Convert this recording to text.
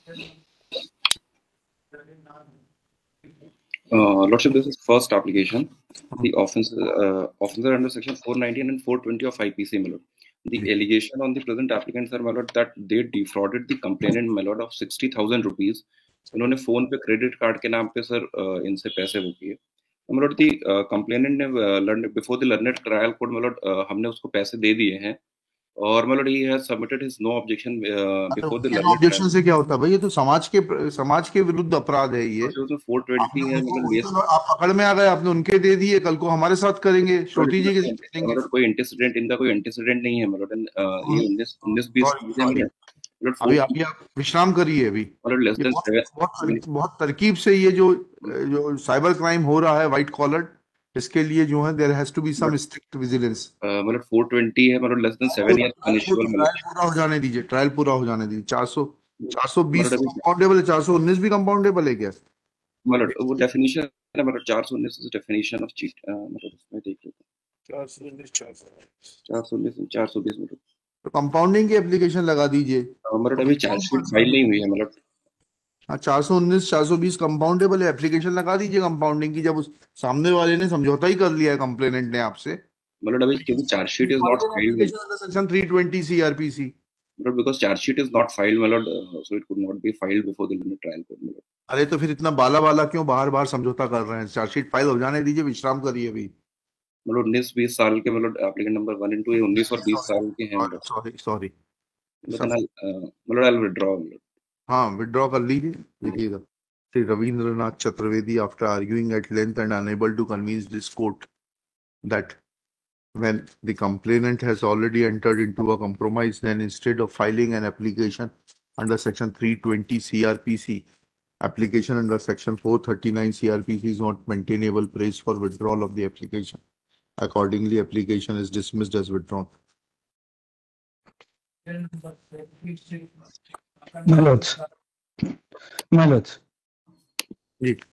Lordship, this is first application. The offenses are under section 419 and 420 of IPC, my lord. The allegation on the present applicants are, my lord, that they defrauded the complainant, my lord, of 60,000 rupees. इन्होंने phone पे credit card के नाम पे sir इनसे पैसे वो किए। my lord, the complainant ने before the learned trial court, my lord, हमने उसको पैसे दे दिए हैं। और मतलब he has submitted his no objection before the learned objection trial. से क्या होता है भाई? ये तो समाज के विरुद्ध अपराध है ये। उसमें 420 है, मतलब आप पकड़ में आ गए, आपने उनके दे दिए, कल को हमारे साथ करेंगे, छोटी जी के साथ करेंगे। मतलब कोई एंटीसीडेंट, इनका कोई एंटीसीडेंट नहीं है, मतलब ये 19-20 अभी आप विश्राम करिए। अभी बहुत तरकीब से ये जो साइबर क्राइम हो रहा है व्हाइट कॉलर, इसके लिए जो है there has to be some strict vigilance. मतलब 420 है, मतलब less than 7 year punishable. Trial पूरा हो जाने दीजिए, ट्रायल पूरा हो जाने दीजिए। 420 कंपाउंडेबल है, 419 भी कंपाउंडेबल है क्या? मतलब वो डेफिनेशन है, मतलब 419 इज डेफिनेशन ऑफ चीट, मतलब इसमें देख लेते हैं 419 420 मतलब तो कंपाउंडिंग की एप्लीकेशन लगा दीजिए। मतलब अभी चार्जशीट फाइल नहीं हुई है, मतलब हाँ 419 420 कंपाउंडेबल है, एप्लीकेशन लगा दीजिए कंपाउंडिंग की, जब उस सामने वाले ने समझौता ही कर लिया है कंप्लेनेंट ने आपसे। मतलब अभी क्योंकि chargesheet is not filed section 320 CrPC, मतलब because chargesheet is not filed, मतलब so it could not be filed before the limit trial court. मतलब अरे तो फिर इतना बाला क्यों बाहर बाहर समझौता कर रहे हैं? चार्जशीट फाइल हो जाने दीजिए, विश्राम करिए अभी। मतलब 19-20 साल के, मतलब एप्लीकेंट नंबर 1 and 2 19 और 20 साल के हैं, मतलब सॉरी मतलब आई विड्रॉ। हाँ विड्रॉ कर लीजिए। देखिएगा, Shri Ravindranath Chaturvedi, after arguing at length and unable to convince this court that when the complainant has already entered into a compromise, then instead of filing an application under section 320 CRPC, application under section 439 CRPC is not maintainable, praise for withdrawal of the application. Accordingly, application is dismissed as withdrawn. My lords.